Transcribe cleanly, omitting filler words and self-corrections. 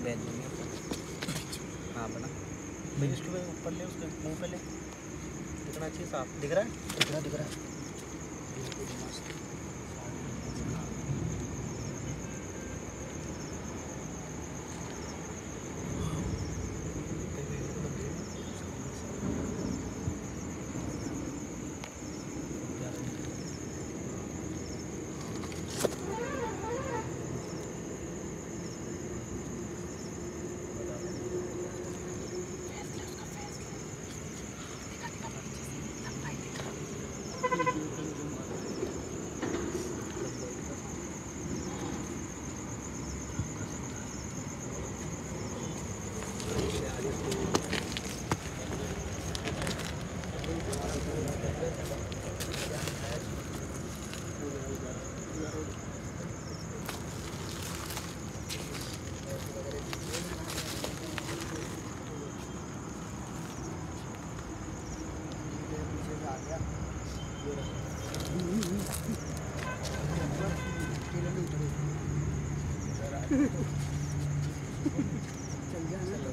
bench में हाँ बना भाई उसके ऊपर ले उसके मुंह पे ले कितना अच्छी साफ दिख रहा है दिख रहा है चल गया